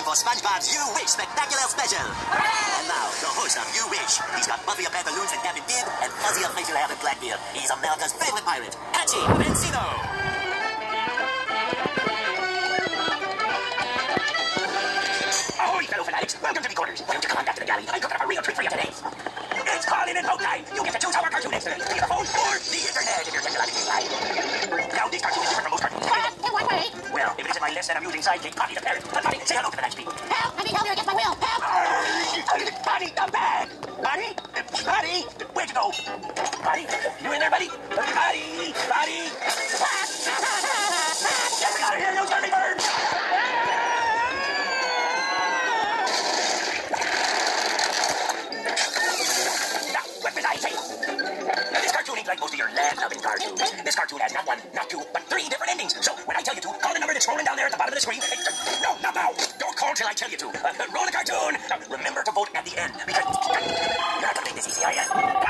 time for Spongebob's You Wish Spectacular Special. And now, the host of You Wish. He's got buffier pantaloons and Gavin beard, and fuzzier facial hair than Blackbeard. He's America's favorite pirate, Patchy Encino. Ahoy, fellow fanatics. Welcome to the quarters. Why don't you come on back to the galley? I cooked up a real treat for you today. It's calling in poke time. You get to choose how our cartoon is today. Via the phone or the internet if you're technologically live. Now, this cartoon is different from most cartoons. In what way? Well, if it isn't my less than amusing sidekick, Potty the parrot. Potty, say hello to the nice people. Help! I need help here against my will. Help! Potty, come back! Potty? Potty? Where'd you go? Potty? You in there, buddy? Potty! Potty! Get me out of here, you dirty bird! Now, what was I saying? Now, this cartoon ain't like most of your lad-loving cartoons. This cartoon has not one, not two, but three different endings. So, when I tell you to, call the number that's scrolling down there at the bottom of the screen. No, not now. Don't call till I tell you to. Roll the cartoon. Now, remember to vote at the end, because you're not going to make this easy, are you?